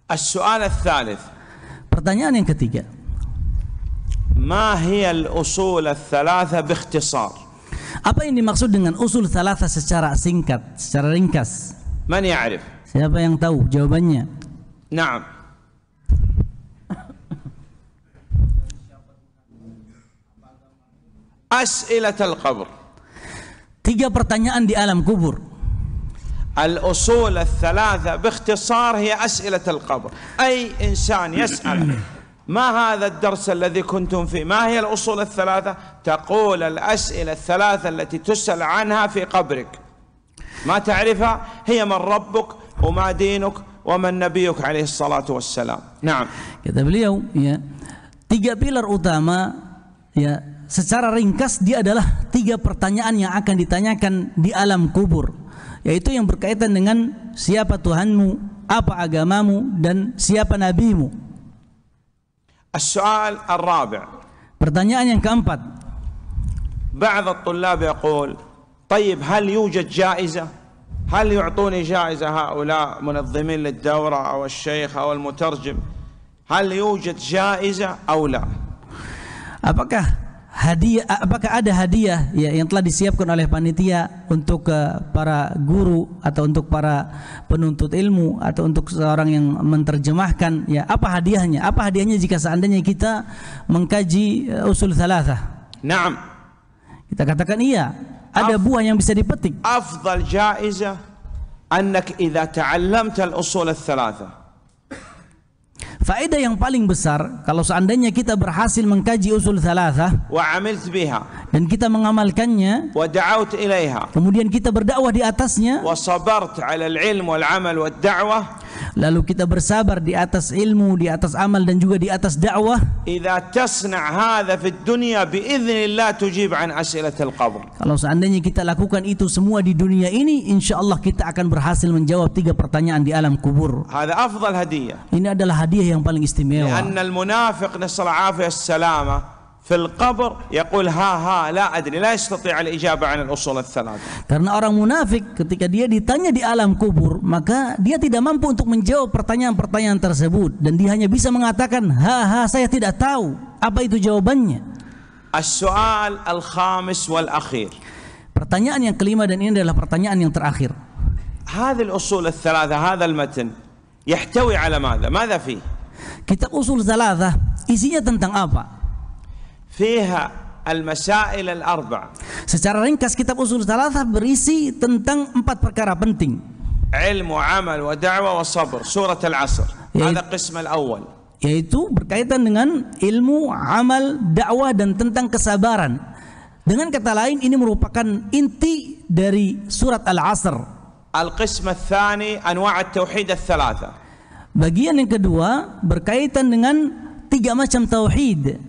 السؤال الثالث. Pertanyaan yang ketiga. ما هي الأصول الثلاثة باختصار؟ Apa yang dimaksud dengan usul tsalatsa secara singkat, secara ringkas? من يعرف؟ Siapa yang tahu jawabannya? نعم. أسئلة القبر. 3 pertanyaan di alam kubur. الأصول الثلاثة باختصار هي أسئلة القبر. أي إنسان يسأل ما هذا الدرس الذي كنتم فيه؟ ما هي الأصول الثلاثة؟ تقول الأسئلة الثلاثة التي تسأل عنها في قبرك. ما تعرفها؟ هي من ربك وما دينك ومن نبيك عليه الصلاة والسلام. نعم. Kata beliau, ya, 3 pilar utama, ya, secara ringkas dia adalah 3 pertanyaan yang akan ditanyakan di alam kubur, yaitu yang berkaitan dengan siapa Tuhanmu, apa agamamu, dan siapa nabimu. السؤال الرابع. Pertanyaan yang keempat. بعض الطلاب يقول طيب هل يوجد جائزة؟ هل يعطوني جائزة هؤلاء منظمين للدورة أو الشيخ أو المترجم؟ هل يوجد جائزة أو لا؟ Apakah ada hadiah, ya, yang telah disiapkan oleh panitia untuk para guru atau untuk para penuntut ilmu atau untuk seorang yang menerjemahkan, ya, apa hadiahnya? Apa hadiahnya jika seandainya kita mengkaji usul tsalatsa? Naam. Kita katakan iya, ada buah yang bisa dipetik. Afdal jaizah annak idza ta'allamta al-usul ats-tsalatsa. Faedah yang paling besar kalau seandainya kita berhasil mengkaji usul tsalatsa wa 'amilt biha, dan kita mengamalkannya, wa da'awt ilaiha, kemudian kita berdakwah di atasnya, wa sabart 'ala al-'ilm wal 'amal wad da'wah, lalu kita bersabar di atas ilmu, di atas amal, dan juga di atas dakwah. Idza tasna' hadha fi ad-dunya bi idznillah tujib 'an as'ilat al-qabr. Kalau seandainya kita lakukan itu semua di dunia ini, insyaallah kita akan berhasil menjawab 3 pertanyaan di alam kubur. Hadha afdal hadiyah. Ini adalah hadiah yang paling istimewa. Karena al-munafiq nasal 'afiyah as-salama في القبر يقول ها لا أدري لا يستطيع الإجابة عن الأصول الثلاثة. Karena orang munafik ketika dia ditanya di alam kubur, maka dia tidak mampu untuk menjawab pertanyaan-pertanyaan tersebut, dan dia hanya bisa mengatakan saya tidak tahu apa itu jawabannya. السؤال الخامس والأخير. Pertanyaan yang kelima, dan ini adalah pertanyaan yang terakhir. هذه الأصول الثلاثة هذا المتن يحتوي على ماذا فيه؟ Kitab usul tsalatsa isinya tentang apa? فيها المسائل الأربع. Secara ringkas kitab usul tsalatsa berisi tentang 4 perkara penting. علم وعمل ودعوة وصبر سورة العصر. هذا القسم الأول. Yaitu berkaitan dengan ilmu, amal, dakwah, dan tentang kesabaran. Dengan kata lain, ini merupakan inti dari surat Al-Asr. القسم الثاني أنواع التوحيد الثلاثة. Bagian yang kedua berkaitan dengan 3 macam tauhid.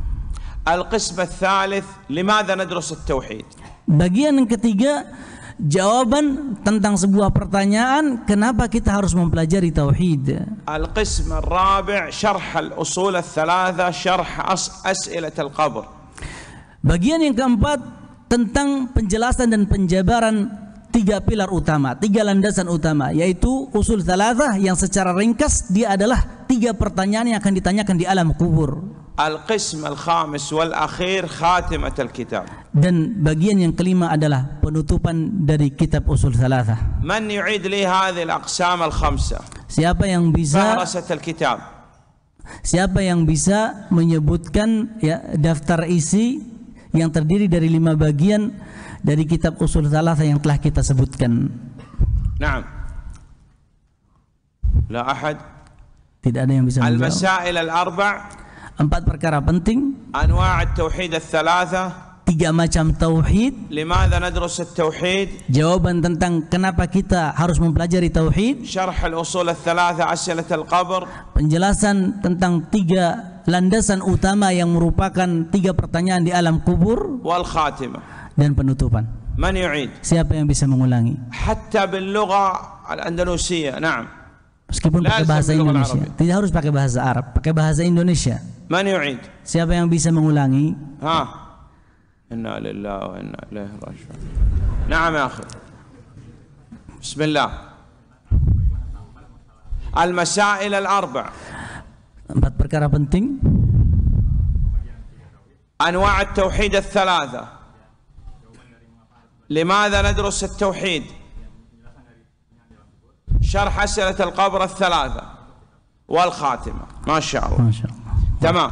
القسم الثالث لماذا ندرس التوحيد. Bagian yang ketiga, jawaban tentang sebuah pertanyaan, kenapa kita harus mempelajari tauhid. القسم الرابع شرح الأصول الثلاثة شرح أسئلة القبر. Bagian yang keempat tentang penjelasan dan penjabaran 3 pilar utama, 3 landasan utama, yaitu usul tsalatsa yang secara ringkas dia adalah 3 pertanyaan yang akan ditanyakan di alam kubur. القسم الخامس والأخير خاتمة الكتاب. Dan bagian yang kelima adalah penutupan dari kitab usul tsalatsa. من يعيد لي هذه الأقسام الخمسة؟ Siapa yang bisa فهرسة الكتاب. Siapa yang bisa menyebutkan, ya, daftar isi yang terdiri dari 5 bagian dari kitab usul tsalatsa yang telah kita sebutkan? نعم. لا أحد. Tidak ada yang bisa menjawab. المسائل الأربع. 4 perkara penting. أنواع التوحيد الثلاثة. 3 macam tauhid. لماذا ندرس التوحيد. Jawaban tentang kenapa kita harus mempelajari tauhid. شرح الأصول الثلاثة أسئلة القبر. Penjelasan tentang 3 landasan utama yang merupakan 3 pertanyaan di alam kubur. والخاتمة. Dan penutupan. من يعيد. Siapa yang bisa mengulangi? حتى باللغة الأندلسية. نعم. Meskipun pakai bahasa Indonesia, tidak harus pakai bahasa Arab, pakai bahasa Indonesia. من يعيد. Siapa yang bisa mengulangi? إنا لله وإنا إليه راجعون. نعم يا أخي. بسم الله. المسائل الأربع. 4 perkara penting. أنواع التوحيد الثلاثة. لماذا ندرس التوحيد؟ شرح أسئلة القبر الثلاثة والخاتمة. ما شاء الله. ما شاء الله. تمام.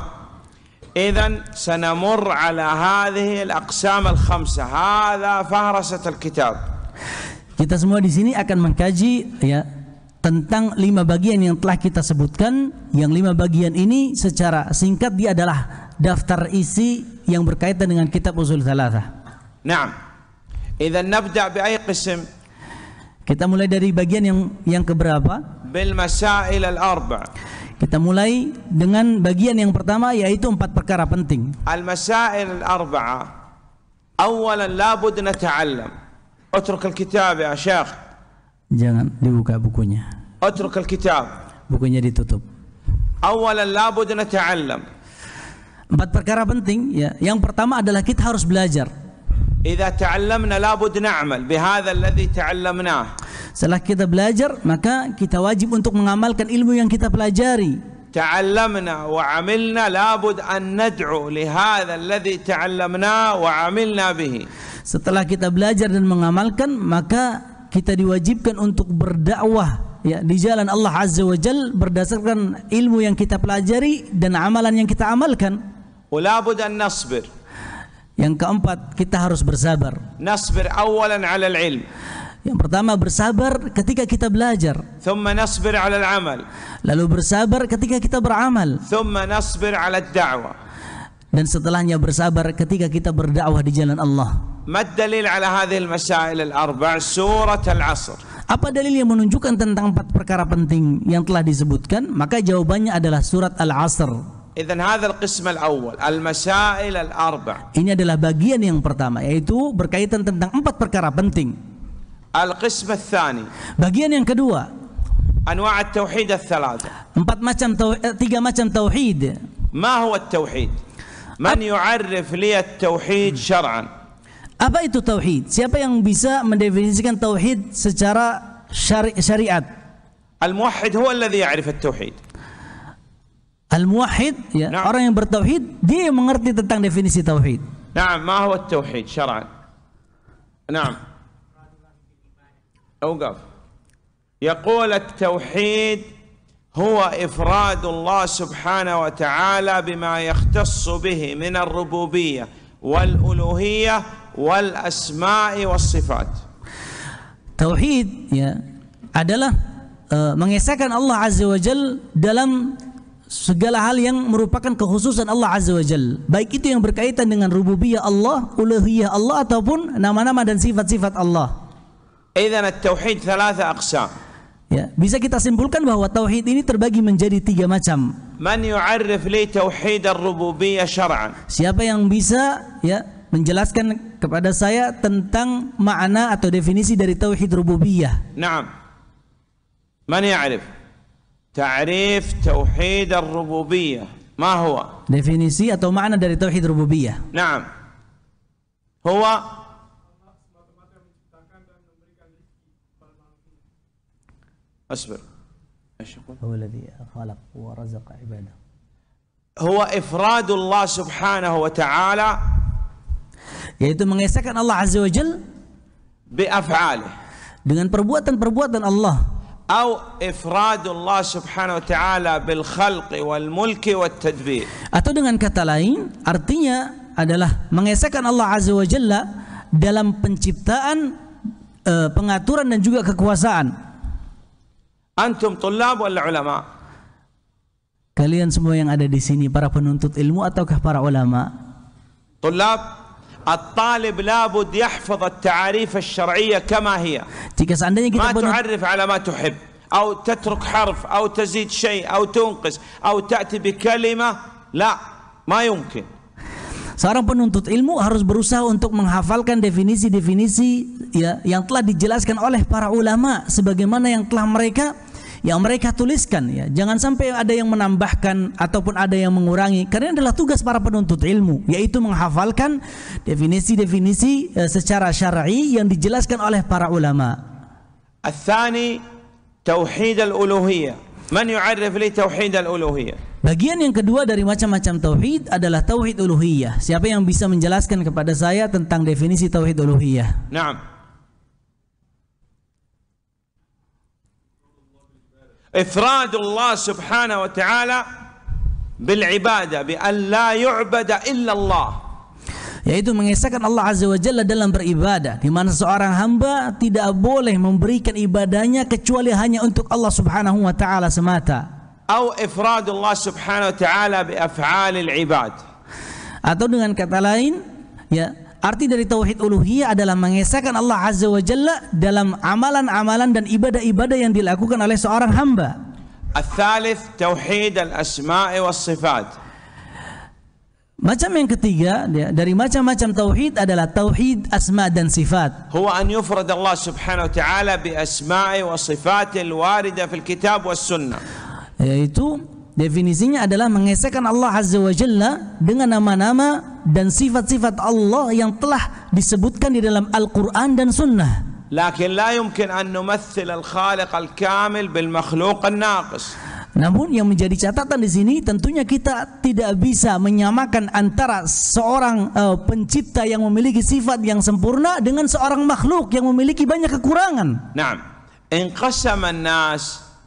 إذن سنمر على هذه الأقسام الخمسة. هذا فهرسة الكتاب. Kita semua di sini akan mengkaji ya tentang 5 bagian yang telah kita sebutkan. Yang 5 bagian ini secara singkat dia adalah daftar isi yang berkaitan dengan kitab Ushul Tsalatsah. نعم. إذا نبدأ بأي قسم؟ Kita mulai dari bagian yang keberapa? بالمسائل الأربع. Kita mulai dengan bagian yang pertama, yaitu 4 perkara penting. المسائل الأربعة أولا لابد نتعلم. اترك الكتاب يا شيخ. Jangan dibuka bukunya. اترك الكتاب. Bukunya ditutup. أولا لابد نتعلم. 4 perkara penting ya. Yang pertama adalah kita harus belajar. إذا تعلمنا لابد نعمل بهذا الذي تعلمناه. Setelah kita belajar, maka kita wajib untuk mengamalkan ilmu yang kita pelajari. تعلمنا وعملنا لابد أن ندعو لهذا الذي تعلمناه وعملنا به. Setelah kita belajar dan mengamalkan, maka kita diwajibkan untuk berdakwah ya di jalan Allah Azza wa Jalla berdasarkan ilmu yang kita pelajari dan amalan yang kita amalkan. ولابد أن نصبر. Yang keempat, kita harus bersabar. نصبر أولا على العلم. Yang pertama, bersabar ketika kita belajar. ثم نصبر على العمل. Lalu bersabar ketika kita beramal. ثم نصبر على الدعوة. Dan setelahnya bersabar ketika kita berdakwah di jalan Allah. ما الدليل على هذه المسائل الأربع؟ سورة العصر. Apa dalil yang menunjukkan tentang 4 perkara penting yang telah disebutkan? Maka jawabannya adalah surat Al-Asr. إذن هذا القسم الأول المسائل الأربع. Ini adalah bagian yang pertama, yaitu berkaitan tentang 4 perkara penting. القسم الثاني Bagian yang kedua, أنواع التوحيد الثلاثة. 3 macam tauhid. ما هو التوحيد؟ من يعرف لي التوحيد شرعا؟ Apa itu tauhid? Siapa yang bisa mendefinisikan tauhid secara syariat? الموحد هو الذي يعرف التوحيد. Al-muwahhid ya, Nah. orang yang bertauhid, dia yang mengerti tentang definisi tauhid. نعم. ما هو التوحيد شرعا؟ نعم. أوقف. يقول التوحيد هو إفراد الله سبحانه وتعالى بما يختص به من الربوبية والألوهية والأسماء والصفات. Tauhid ya adalah mengesahkan Allah Azza wa Jalla dalam segala hal yang merupakan kekhususan Allah Azza wa Jalla, baik itu yang berkaitan dengan rububiyah Allah, uluhiyah Allah, ataupun nama-nama dan sifat-sifat Allah. إذن التوحيد 3 أقسام. Ya, bisa kita simpulkan bahwa tauhid ini terbagi menjadi 3 macam. من يعرف لي توحيد الربوبية شرعا؟ Siapa yang bisa ya menjelaskan kepada saya tentang makna atau definisi dari tauhid rububiyah? نعم. من يعرف تعريف توحيد الربوبية ما هو؟ Definisi atau makna dari tauhid rububiyah. نعم. هو أصبر. هو الذي خلق ورزق عباده. هو إفراد الله سبحانه وتعالى Yaitu mengesahkan Allah Azza wa Jalla بأفعاله dengan perbuatan-perbuatan Allah. أو إفراد الله سبحانه وتعالى بالخلق والملك والتدبير. Atau dengan kata lain, artinya adalah mengesahkan Allah Azza wa Jalla dalam penciptaan, pengaturan dan juga kekuasaan. أنتم طلاب ولا علماء؟ Kalian semua yang ada di sini para penuntut ilmu ataukah para ulama? طلاب. الطالب لابد يحفظ التعاريف الشرعية كما هي. Jika seandainya ما kita تعرف على ما تحب أو تترك حرف أو تزيد شيء أو تنقص أو تأتي بكلمة، لا، ما يمكن. Seorang penuntut ilmu harus berusaha untuk menghafalkan definisi-definisi ya, yang telah dijelaskan oleh para ulama sebagaimana yang telah mereka tuliskan ya. Jangan sampai ada yang menambahkan ataupun ada yang mengurangi, karena adalah tugas para penuntut ilmu, yaitu menghafalkan definisi-definisi secara syar'i yang dijelaskan oleh para ulama. الثاني توحيد الألوهية. من يعرف لي توحيد الألوهية؟ Bagian yang kedua dari macam-macam tauhid adalah tauhid uluhiyah. Siapa yang bisa menjelaskan kepada saya tentang definisi tauhid uluhiyah? نعم. إفراد الله سبحانه وتعالى بالعبادة بأن لا يعبد إلا الله. Yaitu mengesahkan Allah Azza wa Jalla dalam beribadah, di mana seorang hamba tidak boleh memberikan ibadahnya kecuali hanya untuk Allah Subhanahu wa taala semata. أو إفراد الله سبحانه وتعالى بأفعال العباد. Atau dengan kata lain, ya, arti dari tauhid uluhiyah adalah mengesahkan Allah Azza wa Jalla dalam amalan-amalan dan ibadah-ibadah yang dilakukan oleh seorang hamba. الثالث توحيد الأسماء والصفات. Macam yang ketiga dari macam-macam tauhid adalah tauhid asma dan sifat. هو أن يفرد الله سبحانه وتعالى بأسماء وصفات الواردة في الكتاب والسنة. Yaitu definisinya adalah mengesahkan Allah Azza wa Jalla dengan nama-nama dan sifat-sifat Allah yang telah disebutkan di dalam Al-Quran dan Sunnah. لكن لا يمكن أن نمثل الخالق الكامل بالمخلوق الناقص. Namun yang menjadi catatan di sini tentunya kita tidak bisa menyamakan antara seorang pencipta yang memiliki sifat yang sempurna dengan seorang makhluk yang memiliki banyak kekurangan. نعم. انقسم الناس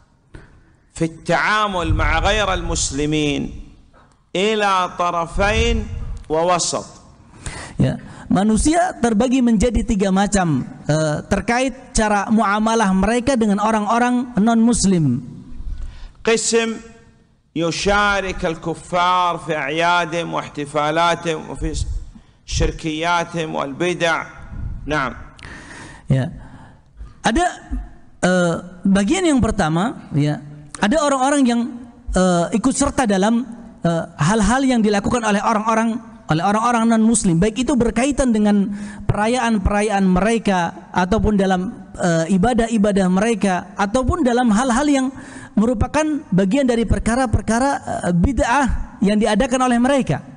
في التعامل مع غير المسلمين إلى طرفين ووسط. Ya, manusia terbagi menjadi tiga macam terkait cara muamalah mereka dengan orang-orang non-muslim. قسم يشارك الكفار في أعيادهم واحتفالاتهم وفي شركياتهم والبدع. نعم. Ya. Ada bagian yang pertama, ya, ada orang-orang yang ikut serta dalam hal-hal yang dilakukan oleh orang-orang non-muslim, baik itu berkaitan dengan perayaan-perayaan mereka ataupun dalam ibadah-ibadah mereka ataupun dalam hal-hal yang merupakan bagian dari perkara-perkara bid'ah yang diadakan oleh mereka.